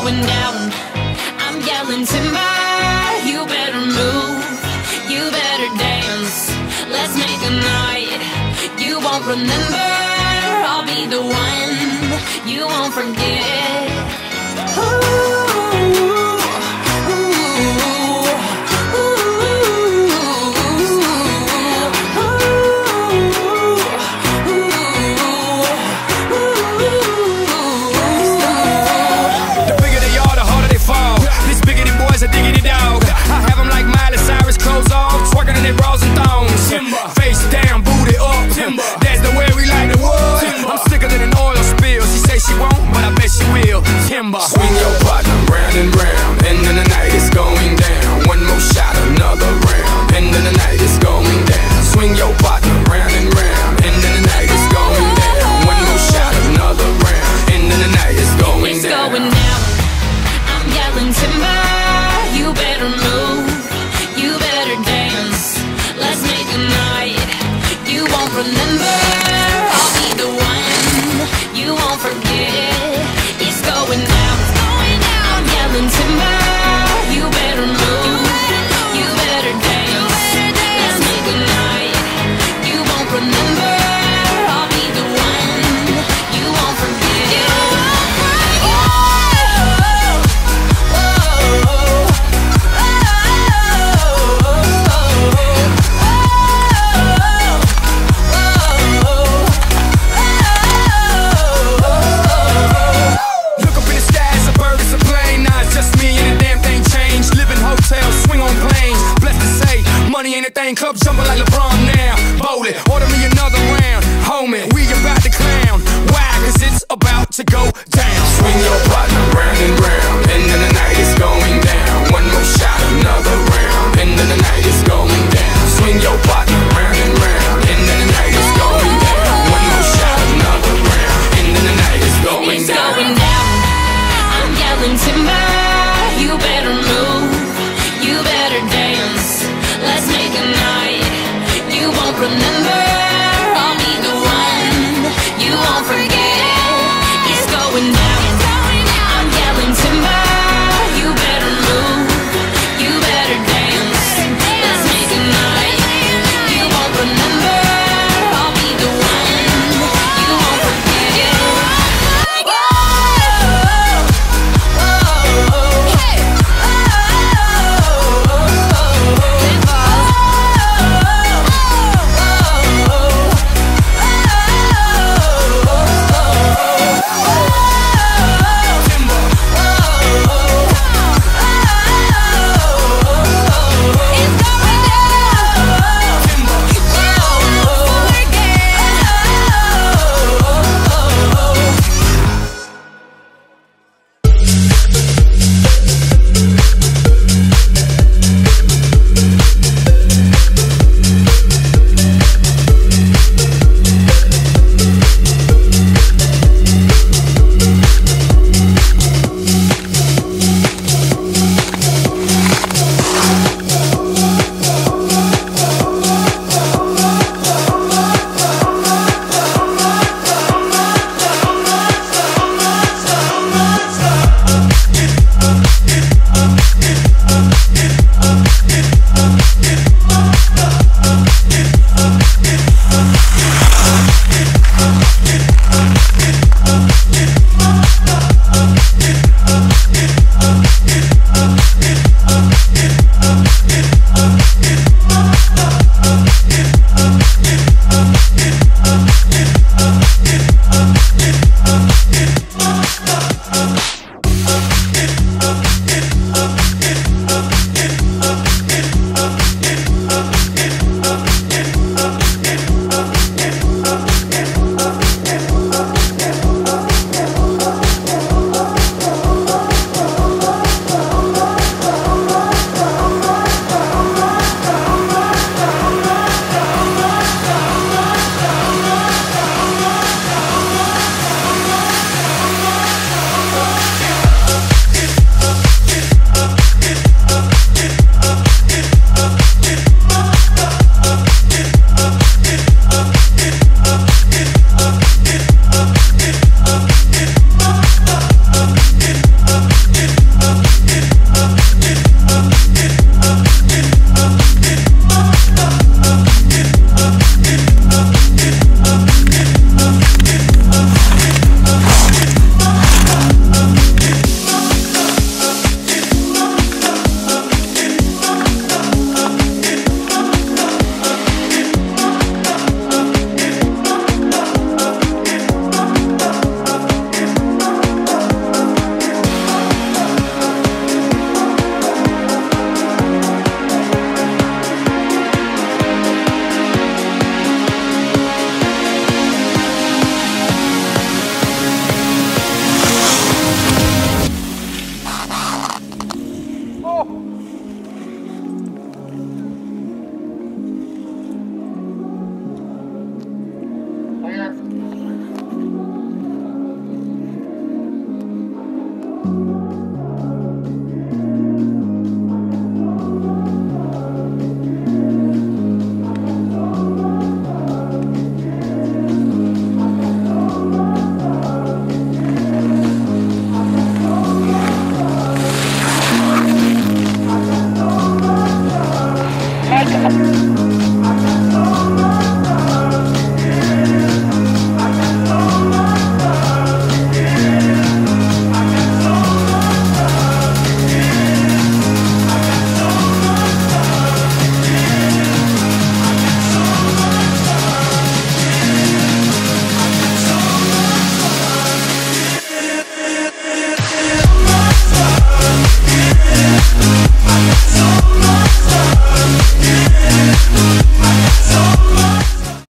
going down. I'm yelling timber, you better move, you better dance. Let's make a night you won't remember. I'll be the one you won't forget. Face down, booty up. That's the way we like the wood. I'm sicker than an oil spill. She say she won't, but I bet she will. Timber. Swing your partner round and round, and then the night is going down. One more shot, another round, and then the night is going down. Swing your partner round and round, and then the night is going down. One more shot, another round, and then the night is going down. It's going down. I'm yelling timber, you better move, you better dance. Let's make a night you won't remember. I'll be the one you won't forget. It's going down, it's going down. I'm yelling timber, you better move, you better dance. Let's make a night you won't remember. I'll be the one you won't forget. Club jumping like LeBron now. Bowl it, order me another round. Homie, we about to clown. Why? Cause it's about to go down. Swing your